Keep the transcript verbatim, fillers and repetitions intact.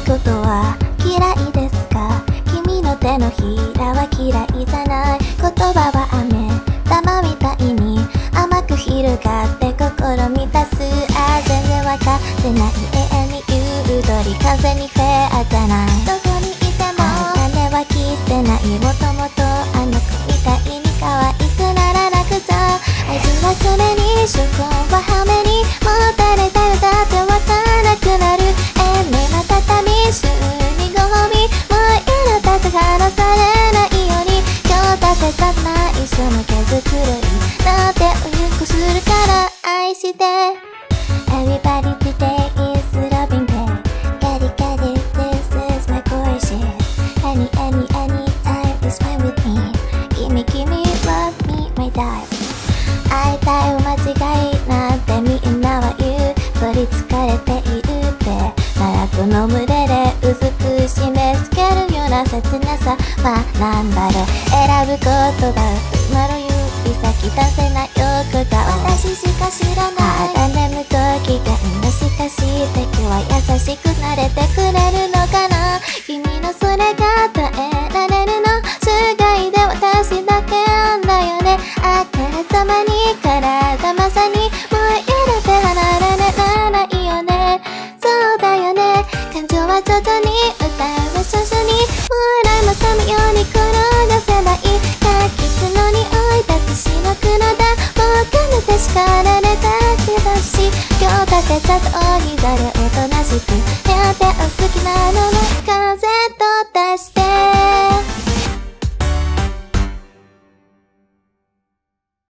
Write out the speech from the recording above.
ことは嫌いですか？君の手のひらは嫌いじゃない。言葉は雨玉みたいに甘く広がって心満たす。ああ全然わかってない。永遠に言う通り風にフェアじゃない。どこにいても種は切ってない。もともとあの子みたいに可愛くならなくちゃ。味はそれに主観はハメにもう誰誰だってわからなくなる。えめまたたみ週にご褒美もう嫌なだって話されないように今日だってじゃない一緒の毛づくろいだっておゆっくするから愛して。 Everybody today is loving pain. Get it, get it, this is my courtship. Any, any, anytime is fine with me. Gimme, gimme, love me, my dive. 会いたい間違いなんてみんなは言う。取りつかれているってならこの群れでうずく締め付けるような切なさはなんだろう。選ぶ言葉今の指先出せない欲が私しか知らない。あだ眠時がのしかし敵は優しくなれてくれるのかな。君のそれが耐えられるの世界で私だけなんだよね。あからさまに体まさにもう嫌だって離れられないよね。そうだよね。感情は徐々に歌う少々にもう来も冷めように転がせない。柑橘の匂い抱くしの黒だもうかねて叱られた気だし今日だけちょっとお膝でおとなしくやってお好きなのね。